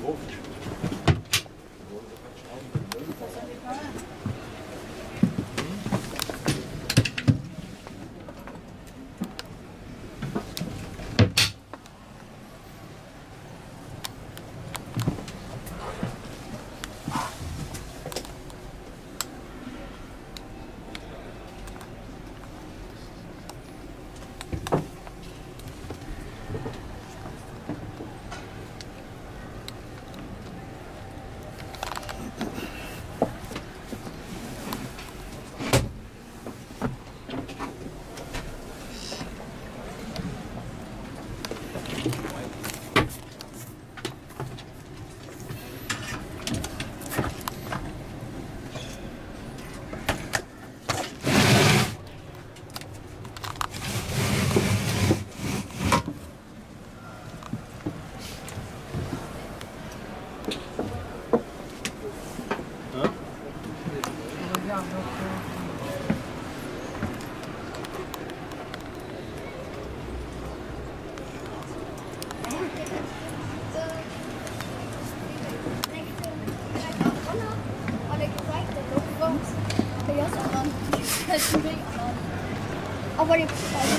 Aber die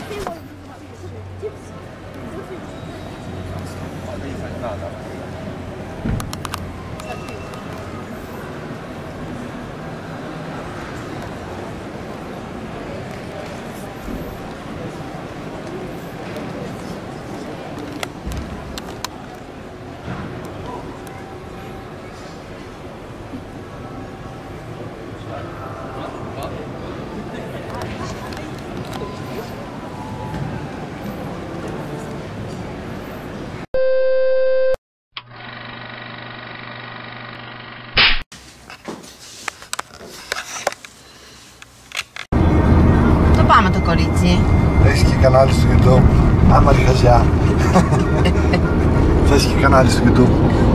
Πάμε το κορίτσι. Έχεις και κανάλι στο YouTube. Άμα τη χαζιά. Θα έχεις και κανάλι στο YouTube.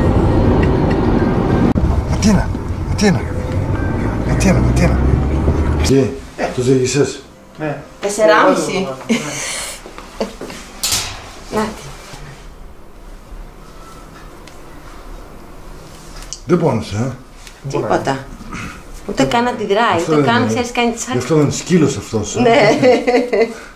Ματίνα. Τι, το ζήγησες? Ναι. 4,5. Νάτι. Δεν πόνεσαι, Τίποτα. Ούτε καν αντιδράει, ούτε καν ξέρεις κάνει τσάκι. Γι' αυτό είναι σκύλος αυτός. Ναι.